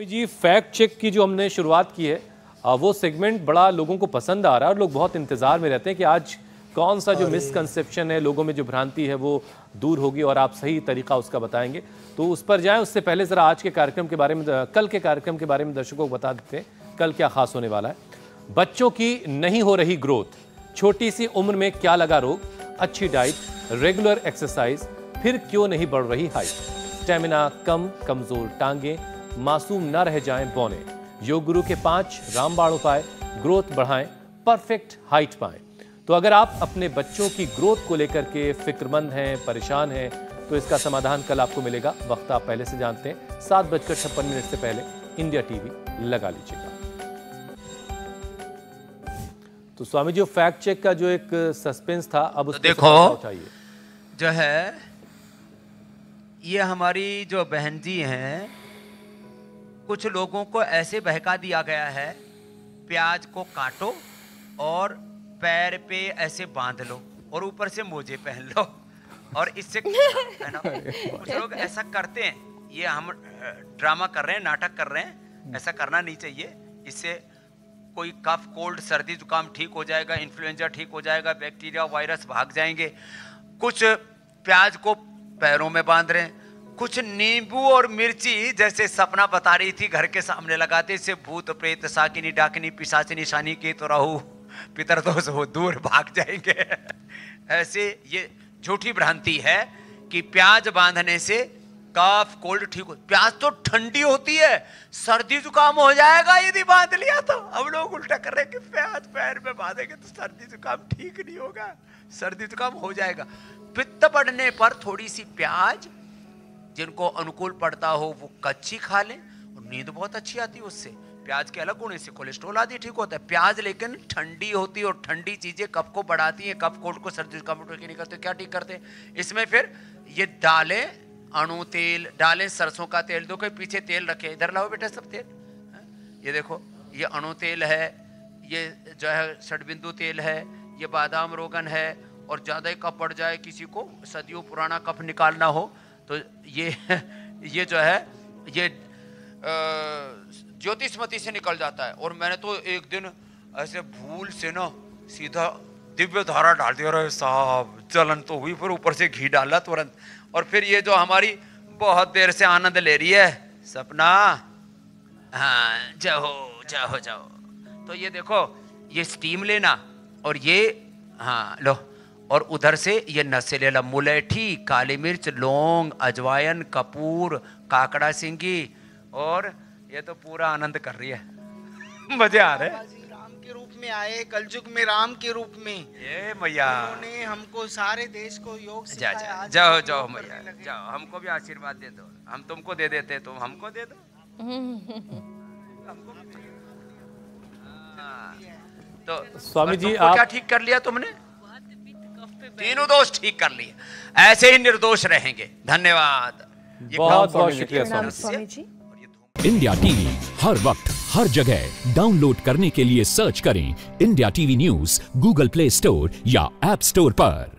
Swami ji, fact check की जो हमने शुरुआत की है वो सेगमेंट बड़ा लोगों को पसंद आ रहा है और लोग बहुत इंतजार में रहते हैं कि आज कौन सा जो मिसकंसेप्शन है, लोगों में जो भ्रांति है वो दूर होगी और आप सही तरीका उसका बताएंगे। तो उस पर जाएं, उससे पहले जरा आज के कार्यक्रम के बारे में, कल के कार्यक्रम के बारे में दर्शकों को बता देते हैं कल क्या खास होने वाला है। बच्चों की नहीं हो रही ग्रोथ, छोटी सी उम्र में क्या लगा रोग, अच्छी डाइट, रेगुलर एक्सरसाइज, फिर क्यों नहीं बढ़ रही हाइट, स्टेमिना कम, कमजोर टांगे, मासूम न रह जाएं बौने, योग गुरु के 5 रामबाण उपाय, ग्रोथ बढ़ाएं, परफेक्ट हाइट पाएं। तो अगर आप अपने बच्चों की ग्रोथ को लेकर के फिक्रमंद हैं, परेशान हैं, तो इसका समाधान कल आपको मिलेगा। वक्त आप पहले से जानते हैं, 7:56 से पहले इंडिया टीवी लगा लीजिएगा। तो स्वामी जी, फैक्ट चेक का जो एक सस्पेंस था, अब उसको देखो उठाइए। जो है ये हमारी जो बहन जी हैं, कुछ लोगों को ऐसे बहका दिया गया है, प्याज को काटो और पैर पे ऐसे बांध लो और ऊपर से मोजे पहन लो और इससे है ना, कुछ लोग ऐसा करते हैं। ये हम ड्रामा कर रहे हैं, नाटक कर रहे हैं, ऐसा करना नहीं चाहिए। इससे कोई कफ, कोल्ड, सर्दी जुकाम ठीक हो जाएगा, इन्फ्लुएंजा ठीक हो जाएगा, बैक्टीरिया वायरस भाग जाएंगे। कुछ प्याज को पैरों में बांध रहे हैं, कुछ नींबू और मिर्ची जैसे सपना बता रही थी घर के सामने लगाते, इससे भूत प्रेत साकिनी डाकिनी पिशाचिनी शानी के तो राहु पितरदोष हो दूर भाग जाएंगे। ऐसे ये झूठी भ्रांति है कि प्याज बांधने से कफ कोल्ड ठीक हो। प्याज तो ठंडी होती है, सर्दी जुकाम हो जाएगा यदि बांध लिया तो। अब लोग उल्टा कर रहे हैं कि प्याज पैर में बांधेंगे तो सर्दी जुकाम ठीक नहीं होगा, सर्दी जुकाम हो जाएगा। पित्त बढ़ने पर थोड़ी सी प्याज जिनको अनुकूल पड़ता हो वो कच्ची खा लें, और नींद बहुत अच्छी आती है उससे। प्याज के अलग होने से कोलेस्ट्रॉल आदि ठीक होता है। प्याज लेकिन ठंडी होती है और ठंडी चीजें कफ को बढ़ाती हैं, कफ कोल्ड को, सर्दी जुकाम ठीक नहीं करते। क्या ठीक करते हैं? इसमें फिर ये डालें, अणु तेल डालें, सरसों का तेल दो, कोई पीछे तेल रखे, इधर लाओ बेटा सब तेल। ये देखो, ये अणु तेल है, ये जो है षडबिंदु तेल है, ये बादाम रोगन है। और ज्यादा ही कफ बढ़ जाए, किसी को सदियों पुराना कफ निकालना हो, तो ये जो है ये ज्योतिषमती से निकल जाता है। और मैंने तो एक दिन ऐसे भूल से ना सीधा दिव्य धारा डाल दिया, अरे साहब जलन तो हुई, फिर ऊपर से घी डाला तुरंत। और फिर ये जो हमारी बहुत देर से आनंद ले रही है सपना, हाँ जाओ जाओ जाओ, तो ये देखो, ये स्टीम लेना और ये हाँ लो, और उधर से ये नशे ले ला, मुलेठी, काली मिर्च, लौंग, अजवाइन, कपूर, काकड़ा सिंगी, और ये तो पूरा आनंद कर रही है। मजे आ रहे हैं। राम के रूप में आए, कलयुग में राम के रूप में, ये मैया उन्होंने हमको सारे देश को योग सिखाया। जाओ जाओ मैया, जाओ, हमको भी आशीर्वाद दे दो। हम तुमको दे देते, तुम हमको दे दो। तो स्वामी जी, आप क्या ठीक कर लिया तुमने? तीनों दोष ठीक कर लिए, ऐसे ही निर्दोष रहेंगे। धन्यवाद, बहुत बहुत शुक्रिया स्वामी जी। इंडिया टीवी हर वक्त हर जगह डाउनलोड करने के लिए सर्च करें India TV news Google Play Store या ऐप स्टोर पर।